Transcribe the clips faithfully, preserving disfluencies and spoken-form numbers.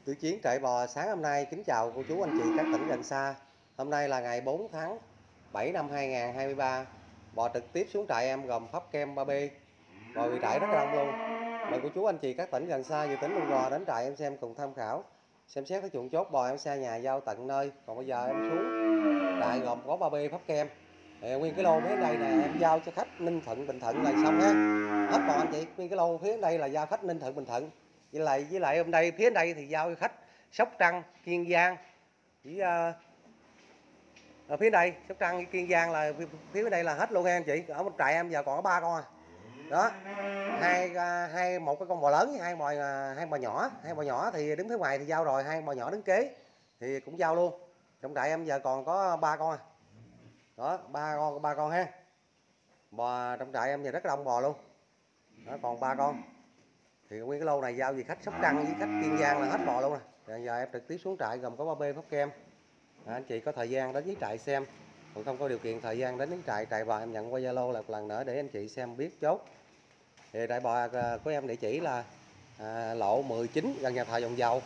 Tự Chiến trại bò sáng hôm nay kính chào cô chú anh chị các tỉnh gần xa. Hôm nay là ngày bốn tháng bảy năm hai nghìn không trăm hai mươi ba. Bò trực tiếp xuống trại em gồm Pháp Kem ba B. Bò bị trại rất là đông luôn. Mời cô chú anh chị các tỉnh gần xa, dự tính Luôn Gò đến trại em xem cùng tham khảo. Xem xét cái chuộng chốt bò em xe nhà giao tận nơi. Còn bây giờ em xuống trại gồm có ba B Pháp Kem. Thì nguyên cái lô phía đây nè em giao cho khách Ninh Thuận Bình Thuận là xong ha. Hết bò anh chị, nguyên cái lô phía đây là giao khách Ninh Thuận Bình Thuận. Với lại với lại hôm đây phía đây thì giao cho khách Sóc Trăng, Kiên Giang. Với uh, ở phía đây Sóc Trăng với Kiên Giang là phía đây là hết luôn nha anh chị. Ở một trại em giờ còn có ba con à. Đó. Hai uh, hai một cái con bò lớn với hai bò uh, hai bò nhỏ, hai bò nhỏ thì đứng phía ngoài thì giao rồi, hai bò nhỏ đứng kế thì cũng giao luôn. Trong trại em giờ còn có ba con à. Đó, ba con ba con ha. Bò trong trại em giờ rất đông bò luôn. Đó, còn ba con. Thì nguyên cái lô này giao gì khách Sóc Trăng với khách Kiên Giang là hết bò luôn nè. Giờ em trực tiếp xuống trại gồm có ba B Pháp Kem. À, anh chị có thời gian đến với trại xem, còn không có điều kiện thời gian đến với trại trại bò em nhận qua Zalo là một lần nữa để anh chị xem biết chốt. Thì trại bò của em địa chỉ là à, lộ mười chín gần nhà thờ Dòng Dầu.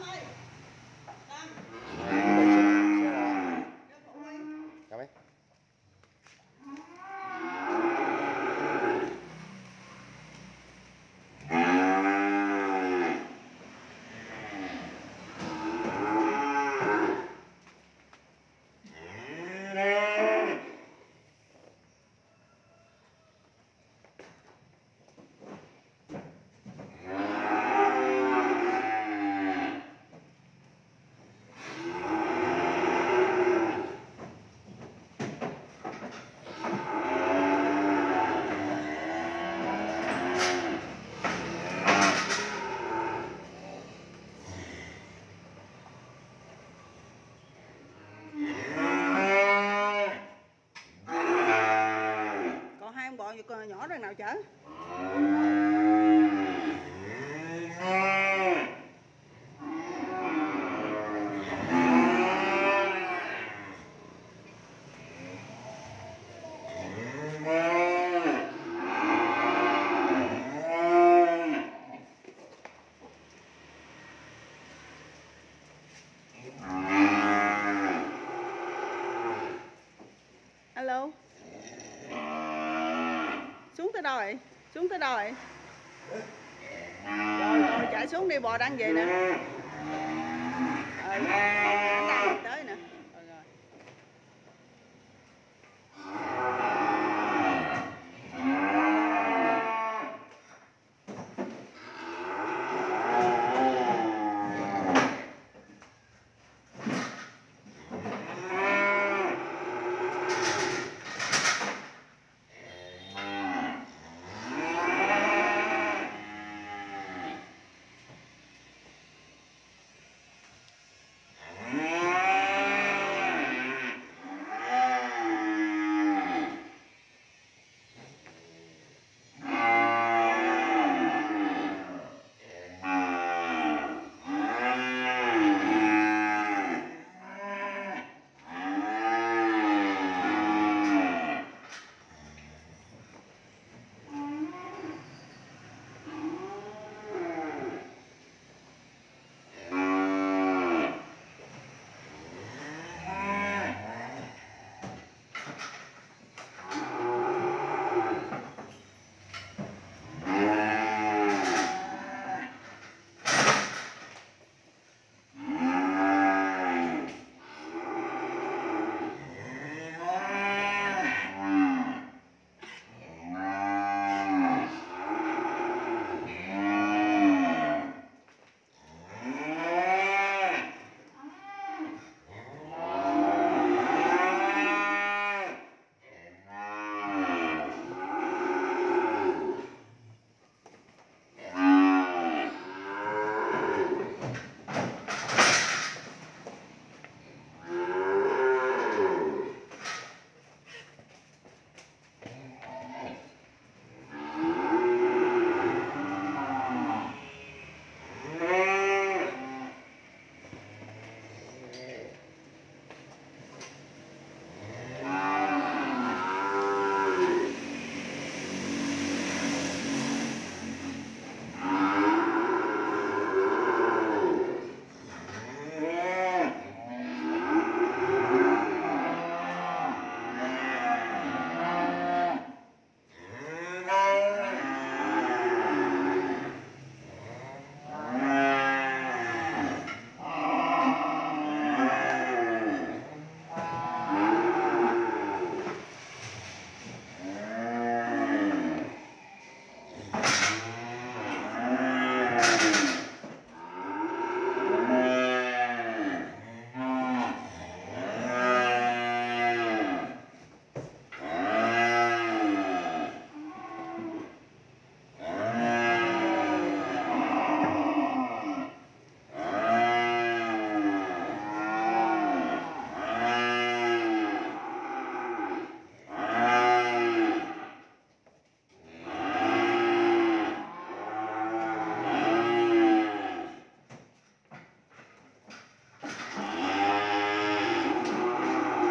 Con nhỏ đang nào chở? Alo. Xuống tới đâu vậy? Xuống tới đâu vậy? Rồi rồi chạy xuống đi, bò đang về nè. Ờ, đang tới nè. Rồi rồi.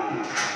rồi.